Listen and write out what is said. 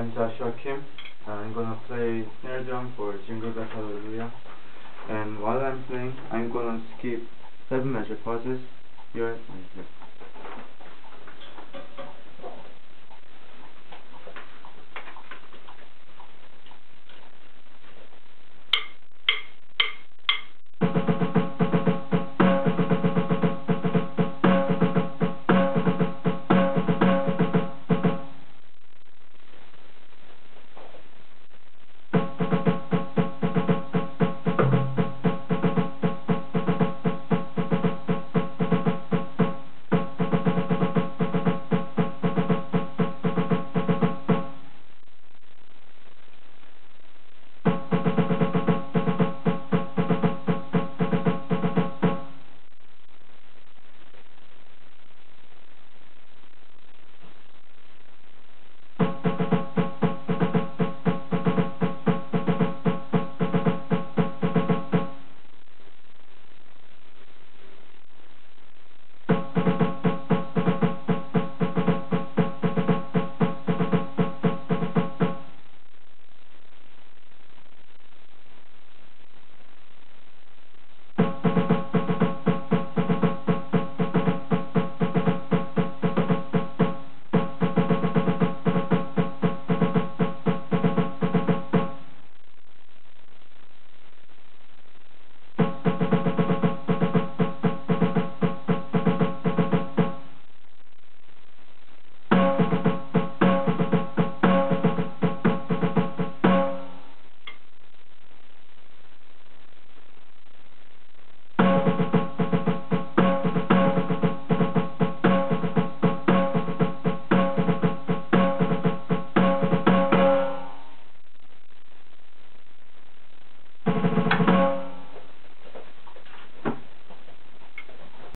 I'm Joshua Kim. I'm gonna play snare drum for Jingle Hallelujah. And while I'm playing, I'm gonna skip 7 measure pauses here and here.